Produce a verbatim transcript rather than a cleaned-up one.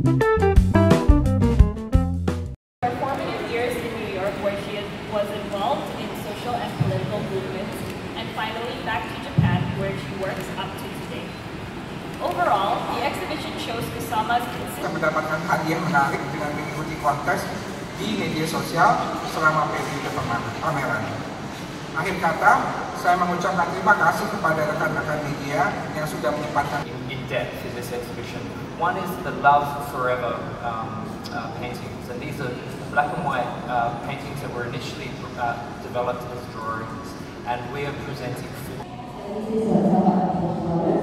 Her formative years in New York, where she was involved in social and political movements, and finally back to Japan, where she works up to today. Overall, the exhibition shows Kusama's consistent mendapatkan hadiah menarik dengan mengikuti kontes di media sosial selama periode pameran. Akhir kata, saya mengucapkan terima kasih kepada rekan-rekan media yang sudah menyempatkan in depth in this exhibition. One is the Love Forever um, uh, paintings, and these are black and white uh, paintings that were initially uh, developed as drawings, and we are presenting four.